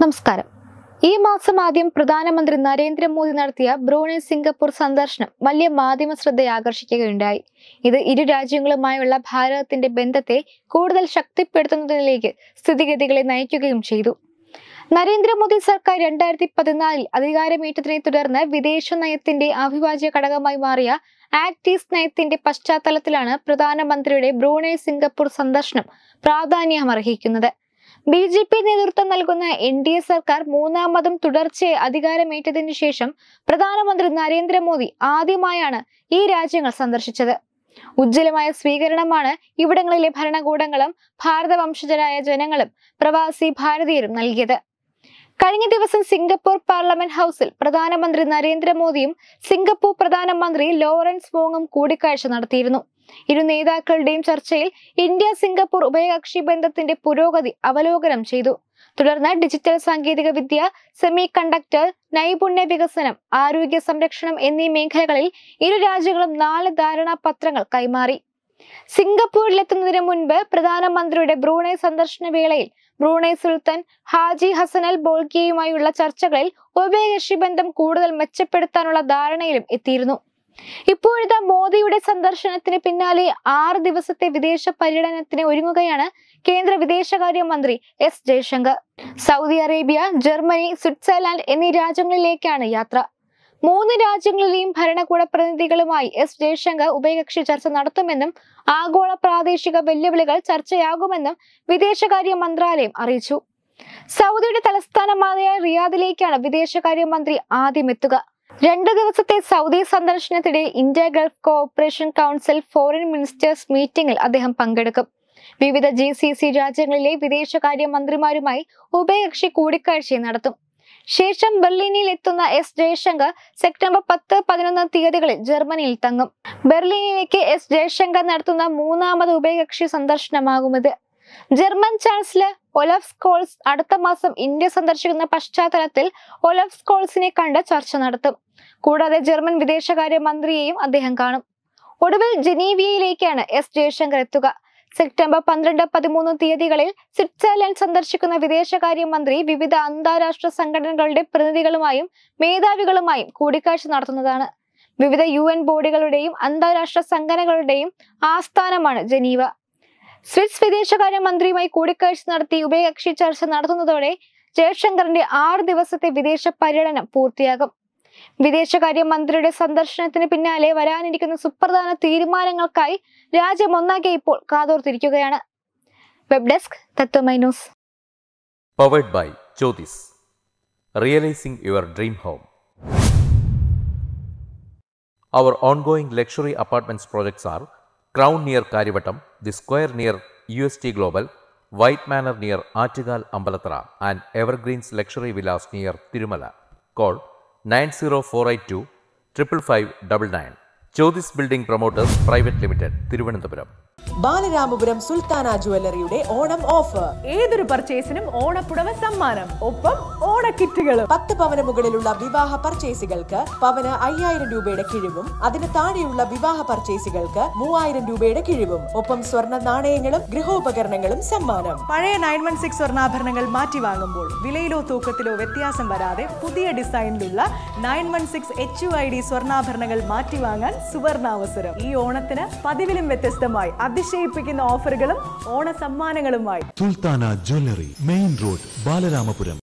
നമസ്കാരം. ഈ മാസം ആദ്യം പ്രധാനമന്ത്രി നരേന്ദ്രമോദി നടത്തിയ ബ്രൂണൈ സിംഗപ്പൂർ സന്ദർശനം വലിയ മാധ്യമ ശ്രദ്ധയെ ആകർഷിക്കുകയുണ്ടായി. ഇത് ഇരു രാജ്യങ്ങളുമായുള്ള ഭാരതത്തിന്റെ ബന്ധത്തെ കൂടുതൽ ശക്തിപ്പെടുത്തുന്നതിലേക്ക് സ്ഥിതിഗതികളെ നയിക്കുകയും ചെയ്തു. നരേന്ദ്രമോദി സർക്കാർ 2014 അധികാരമേറ്റതിനെ തുടർന്ന് വിദേശ നയത്തിന്റെ അവിഭാജ്യ ഘടകമായി മാറിയ ആക്ട് ഈസ്റ്റ് നയത്തിന്റെ പശ്ചാത്തലത്തിലാണ് പ്രധാനമന്ത്രിയുടെ ബ്രൂണൈ സിംഗപ്പൂർ സന്ദർശനം പ്രാധാന്യമർഹിക്കുന്നത്. BJP നേതൃത്വം നൽകുന്ന NDA സർക്കാർ മൂന്നാമതും തുടർച്ചയായി അധികാരമേറ്റതിനു ശേഷം പ്രധാനമന്ത്രി നരേന്ദ്രമോദി ആദ്യമായാണ് ഈ രാജ്യങ്ങൾ സന്ദർശിച്ചത്. ഉജ്ജ്വലമായ സ്വീകരണമാണ് ഇവിടങ്ങളിലെ ഭരണകൂടങ്ങളും ഭാരത വംശജരായ ജനങ്ങളും പ്രവാസി ഭാരതീയരും നൽകിയത്. കഴിഞ്ഞ ദിവസം സിംഗപ്പൂർ പാർലമെന്റ് ഹൗസിൽ പ്രധാനമന്ത്രി നരേന്ദ്രമോദിയും സിംഗപ്പൂർ പ്രധാനമന്ത്രി ലോറൻസ് വോങ്ങും കൂടിക്കാഴ്ച നടത്തിയിരുന്നു. ഇരു നേതാക്കളുടെയും ചർച്ചയിൽ ഇന്ത്യ സിംഗപ്പൂർ ഉഭയകക്ഷി ബന്ധത്തിന്റെ പുരോഗതി അവലോകനം ചെയ്തു. തുടർന്ന് ഡിജിറ്റൽ സാങ്കേതിക വിദ്യ, സെമി കണ്ടക്ടർ, നൈപുണ്യ വികസനം, ആരോഗ്യ സംരക്ഷണം എന്നീ മേഖലകളിൽ ഇരു രാജ്യങ്ങളും 4 ധാരണാപത്രങ്ങൾ കൈമാറി. സിംഗപ്പൂരിലെത്തുന്നതിന് മുൻപ് പ്രധാനമന്ത്രിയുടെ ബ്രൂണൈ സന്ദർശന വേളയിൽ ബ്രൂണൈ സുൽത്താൻ ഹാജി ഹസൻ അൽ ബോൾക്കിയയുമായുള്ള ചർച്ചകളിൽ ഉഭയകക്ഷി ബന്ധം കൂടുതൽ മെച്ചപ്പെടുത്താനുള്ള ധാരണയിലും എത്തിയിരുന്നു. ഇപ്പോഴത്തെ മോദിയുടെ സന്ദർശനത്തിന് പിന്നാലെ 6 ദിവസത്തെ വിദേശ പര്യടനത്തിന് ഒരുങ്ങുകയാണ് കേന്ദ്ര വിദേശകാര്യ മന്ത്രി S. Jaishankar. Saudi Arabia, Germany, Switzerland എന്നീ രാജ്യങ്ങളിലേക്കാണ് യാത്ര. 3 രാജ്യങ്ങളിലെയും ഭരണകൂട പ്രതിനിധികളുമായി S. ജയശങ്കർ ഉഭയകക്ഷി ചർച്ച നടത്തുമെന്നും ആഗോള പ്രാദേശിക വെല്ലുവിളികൾ ചർച്ചയാകുമെന്നും വിദേശകാര്യ മന്ത്രാലയം അറിയിച്ചു. സൗദിയുടെ തലസ്ഥാനമായ റിയാദിലേക്കാണ് വിദേശകാര്യ മന്ത്രി ആദ്യം എത്തുക. 2 ദിവസത്തെ സൗദി സന്ദർശനത്തിനിടെ India Gulf Cooperation Council foreign ministers മീറ്റിംഗിൽ അദ്ദേഹം പങ്കെടുക്കും. വിവിധ GCC രാജ്യങ്ങളിലെ വിദേശകാര്യ മന്ത്രിമാരുമായി ഉഭയകക്ഷി കൂടിക്കാഴ്ച നടത്തും. ശേഷം ബെർലിനിൽ എത്തുന്ന S. ജയശങ്കർ സെപ്റ്റംബർ 10-11 തീയതികളിൽ ജർമ്മനിയിൽ തങ്ങും. ബെർലിനിലേക്ക് S. ജയശങ്കർ നടത്തുന്ന 3ാമത് ഉഭയകക്ഷി സന്ദർശനമാകുമിത്. ജർമ്മൻ ചാൻസലർ ഒലഫ് സ്കോൾസ് അടുത്ത മാസം ഇന്ത്യ സന്ദർശിക്കുന്ന പശ്ചാത്തലത്തിൽ ഒലഫ് സ്കോൾസിനെ കണ്ട് ചർച്ച നടത്തും. കൂടാതെ ജർമ്മൻ വിദേശകാര്യ മന്ത്രിയെയും അദ്ദേഹം കാണും. ഒടുവിൽ ജനീവയിലേക്കാണ് S. ജയശങ്കർ എത്തുക. സെപ്റ്റംബർ 12-13 തീയതികളിൽ സ്വിറ്റ്സർലൻഡ് സന്ദർശിക്കുന്ന വിദേശകാര്യ മന്ത്രി വിവിധ അന്താരാഷ്ട്ര സംഘടനകളുടെ പ്രതിനിധികളുമായും മേധാവികളുമായും കൂടിക്കാഴ്ച നടത്തുന്നതാണ്. വിവിധ UN ബോഡികളുടെയും അന്താരാഷ്ട്ര സംഘടനകളുടെയും ആസ്ഥാനമാണ് ജനീവ. സ്വിസ് വിദേശകാര്യ മന്ത്രിയുമായി കൂടിക്കാഴ്ച നടത്തി ഉഭയകക്ഷി ചർച്ച നടത്തുന്നതോടെ ജയശങ്കറിന്റെ 6 ദിവസത്തെ വിദേശ പര്യടനം പൂർത്തിയാകും. വിദേശകാര്യ മന്ത്രിയുടെ സന്ദർശനത്തിന് പിന്നാലെ വരാനിരിക്കുന്ന സുപ്രധാന തീരുമാനങ്ങൾക്കായി രാജ്യമൊന്നാകെ ഇപ്പോൾ കാതോർത്തിരിക്കുകയാണ്. Web desk Tatwamayi news. Powered by Jyothis, realising your dream home. Our ongoing luxury apartments projects are Crown near Karivattam, The Square near UST Global, White Manor near Aattugal Ambalathara, and Evergreens Luxury Villas near Tirumala. Call 90482 55599. Jyothis Building Promoters Private Limited, Thiruvananthapuram. Balaramapuram Sulthana ജ്വല്ലറിയുടെ Onam offer. ഏതൊരു പർച്ചേസിനും ഓണപ്പുടവ സമ്മാനം, ഒപ്പം ഓണക്കിറ്റുകളും. 10 പവന് മുകളിലുള്ള വിവാഹ പർച്ചേസുകൾക്ക് പവന് 5000 രൂപയുടെ കിഴിവും, അതിന് താഴെയുള്ള വിവാഹ പർച്ചേസുകൾക്ക് 3000 രൂപയുടെ കിഴിവും, ഒപ്പം സ്വർണ്ണ നാണയങ്ങളും ഗൃഹോപകരണങ്ങളും സമ്മാനം. പഴയ 916 സ്വർണ്ണാഭരണങ്ങൾ മാറ്റി വാങ്ങുമ്പോൾ വിലയിലോ തൂക്കത്തിലോ വ്യത്യാസം വരാതെ പുതിയ ഡിസൈനിലുള്ള 916 HUID സ്വർണ്ണാഭരണങ്ങൾ മാറ്റി വാങ്ങാൻ സുവർണാവസരം. ഈ ഓണത്തിന് പതിവിലും വ്യത്യസ്തമായി അതിശയിപ്പിക്കുന്ന ഓഫറുകളും ഓണ സമ്മാനങ്ങളുമായി Sulthana jewellery, main road, Balaramapuram.